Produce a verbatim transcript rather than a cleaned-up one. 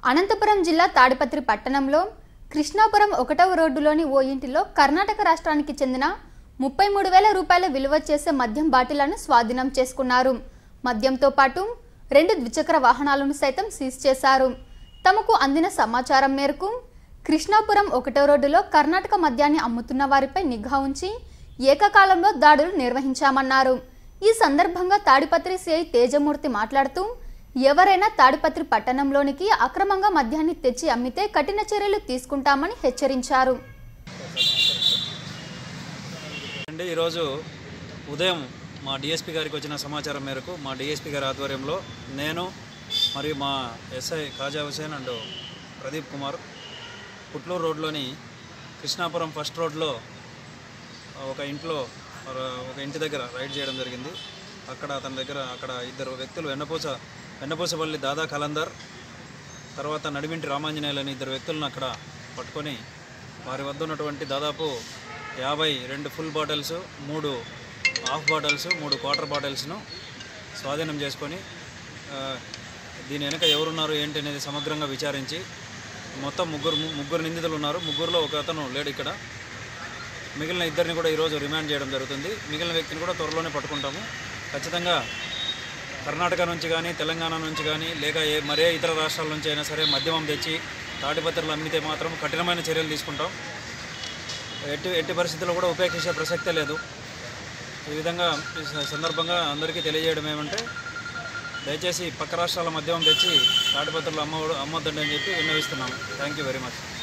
అనంతపురం జిల్లా తాడిపత్రి పట్టణంలో కృష్ణాపురం ఒకటవ రోడ్డులోని ఓ ఇంటిలో కర్ణాటక రాష్ట్రానికి చెందిన ముప్పై మూడు వేల రూపాయల విలువ చేసే మద్యం బాటిళ్లను స్వాధీనం చేసుకున్నారు. మద్యంతో పాటు రెండు ద్విచక్ర వాహనాలను సైతం సీజ్ చేశారు. తమకు అందిన సమాచారం మేరకు కృష్ణాపురం ఒకటవ రోడ్డులో కర్ణాటక మద్యాన్ని అమ్ముతున్న వారిపై నిఘా ఉంచి ఏకకాలంలో దాడులు నిర్వహించామన్నారు. ఈ సందర్భంగా తాడిపత్రి సిఐ తేజమూర్తి మాట్లాడుతూ ఎవరైనా తాడిపత్రి పట్టణంలోనికి అక్రమంగా మద్యాన్ని తెచ్చి అమ్మితే కఠిన చర్యలు తీసుకుంటామని హెచ్చరించారు. ఈరోజు ఉదయం మా డిఎస్పీ గారికి వచ్చిన సమాచారం మేరకు మా డిఎస్పీ గారి ఆధ్వర్యంలో నేను మరియు మా ఎస్ఐ ఖాజా హుసేన్ అండ్ ప్రదీప్ కుమార్ పుట్లూరు రోడ్లోని కృష్ణాపురం ఫస్ట్ రోడ్లో ఒక ఇంట్లో ఒక ఇంటి దగ్గర రైడ్ చేయడం జరిగింది. అక్కడ అతని దగ్గర అక్కడ ఇద్దరు వ్యక్తులు వెన్నపూస వెన్నపూసపల్లి దాదా కలందర్ తర్వాత నడిమింటి రామాంజనేయులు అని ఇద్దరు వ్యక్తులను అక్కడ పట్టుకొని వారి వద్ద ఉన్నటువంటి దాదాపు యాభై రెండు ఫుల్ బాటిల్స్, మూడు హాఫ్ బాటిల్స్, మూడు క్వార్టర్ బాటిల్స్ను స్వాధీనం చేసుకొని దీని వెనుక ఎవరున్నారు ఏంటి అనేది సమగ్రంగా విచారించి మొత్తం ముగ్గురు ముగ్గురు నిందితులు ఉన్నారు. ముగ్గురులో ఒక అతను లేడు ఇక్కడ. మిగిలిన ఇద్దరిని కూడా ఈరోజు రిమాండ్ చేయడం జరుగుతుంది. మిగిలిన వ్యక్తిని కూడా త్వరలోనే పట్టుకుంటాము. ఖచ్చితంగా కర్ణాటక నుంచి కానీ తెలంగాణ నుంచి కానీ లేక ఏ మరే ఇతర రాష్ట్రాల నుంచి అయినా సరే మద్యమం తెచ్చి తాడిపత్రులు అమ్మితే మాత్రం కఠినమైన చర్యలు తీసుకుంటాం. ఎట్టి ఎట్టి పరిస్థితుల్లో కూడా ఉపేక్షించే ప్రసక్తే లేదు. ఈ విధంగా ఈ సందర్భంగా అందరికీ తెలియజేయడం ఏమంటే దయచేసి పక్క రాష్ట్రాల మద్యమం తెచ్చి తాడిపత్రులు అమ్మ అమ్మొద్దండి అని చెప్పి విన్నవిస్తున్నాము. Thank you very much.